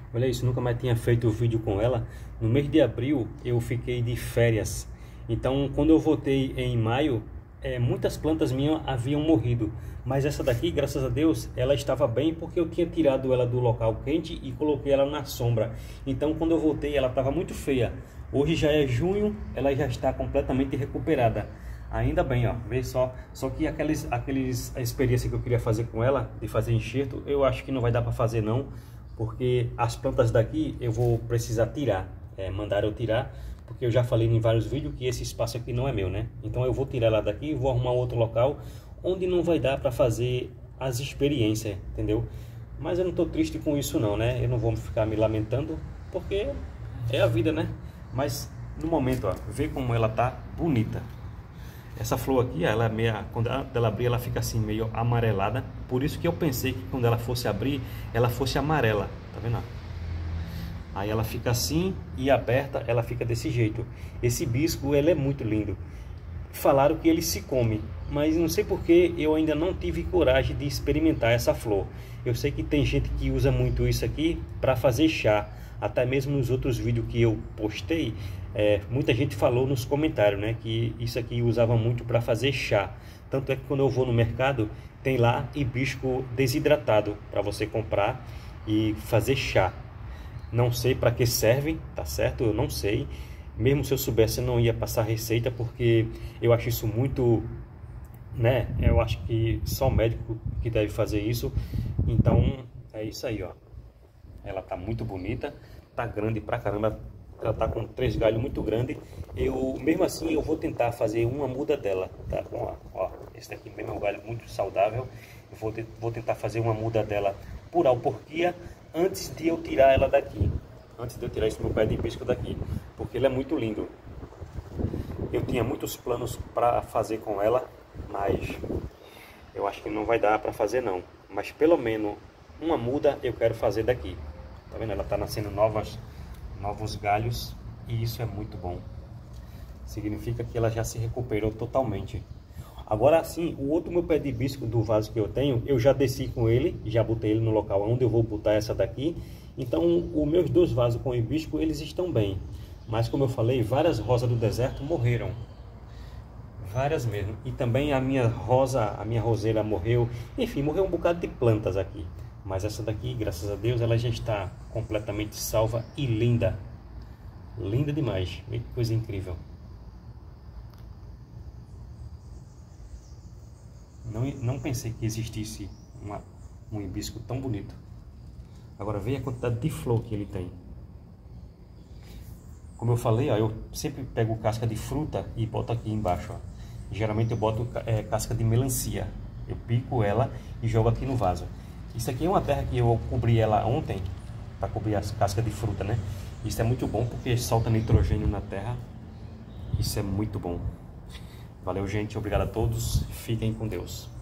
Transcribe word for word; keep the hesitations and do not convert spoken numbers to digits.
Olha isso, nunca mais tinha feito o vídeo com ela. No mês de abril eu fiquei de férias. Então quando eu voltei em maio, é, muitas plantas minhas haviam morrido. Mas essa daqui, graças a Deus, ela estava bem porque eu tinha tirado ela do local quente e coloquei ela na sombra. Então quando eu voltei ela estava muito feia. Hoje já é junho, ela já está completamente recuperada. Ainda bem, ó, vê só. Só que aqueles, aqueles, a experiência que eu queria fazer com ela, de fazer enxerto, eu acho que não vai dar para fazer não. Porque as plantas daqui eu vou precisar tirar, é, mandar eu tirar. Porque eu já falei em vários vídeos que esse espaço aqui não é meu, né? Então eu vou tirar ela daqui e vou arrumar outro local onde não vai dar para fazer as experiências, entendeu? Mas eu não tô triste com isso não, né? Eu não vou ficar me lamentando, porque é a vida, né? Mas no momento, ó, vê como ela tá bonita. Essa flor aqui, ela é meia, quando ela, ela abrir, ela fica assim meio amarelada. Por isso que eu pensei que quando ela fosse abrir, ela fosse amarela, tá vendo? Aí ela fica assim e aberta, ela fica desse jeito. Esse hibisco, ele é muito lindo. Falaram que ele se come, mas não sei porque eu ainda não tive coragem de experimentar essa flor. Eu sei que tem gente que usa muito isso aqui para fazer chá. Até mesmo nos outros vídeos que eu postei, é, muita gente falou nos comentários, né, que isso aqui usava muito para fazer chá. Tanto é que quando eu vou no mercado, tem lá hibisco desidratado para você comprar e fazer chá. Não sei para que serve, tá certo? Eu não sei. Mesmo se eu soubesse, eu não ia passar receita, porque eu acho isso muito, né? Eu acho que só o médico que deve fazer isso. Então, é isso aí, ó. Ela tá muito bonita, tá grande pra caramba. Ela tá com três galhos muito grandes. Eu, mesmo assim, eu vou tentar fazer uma muda dela, tá bom? Ó, esse daqui mesmo é um galho muito saudável. Eu vou, vou tentar fazer uma muda dela por alporquia antes de eu tirar ela daqui. Antes de eu tirar esse meu pé de hibisco daqui, porque ele é muito lindo. Eu tinha muitos planos para fazer com ela, mas eu acho que não vai dar para fazer não. Mas pelo menos uma muda eu quero fazer daqui. Tá vendo? Ela tá nascendo novas, novos galhos e isso é muito bom. Significa que ela já se recuperou totalmente. Agora sim, o outro meu pé de hibisco do vaso que eu tenho, eu já desci com ele, já botei ele no local onde eu vou botar essa daqui. Então, os meus dois vasos com hibisco, eles estão bem. Mas como eu falei, várias rosas do deserto morreram. Várias mesmo. E também a minha rosa, a minha roseira morreu. Enfim, morreu um bocado de plantas aqui. Mas essa daqui, graças a Deus, ela já está completamente salva e linda. Linda demais. Que coisa incrível. Não, não pensei que existisse uma, um hibisco tão bonito. Agora veja a quantidade de flor que ele tem. Como eu falei, ó, eu sempre pego casca de fruta e boto aqui embaixo. Ó. Geralmente eu boto é, casca de melancia. Eu pico ela e jogo aqui no vaso. Isso aqui é uma terra que eu cobri ela ontem, para cobrir as cascas de fruta, né? Isso é muito bom porque solta nitrogênio na terra. Isso é muito bom. Valeu, gente. Obrigado a todos. Fiquem com Deus.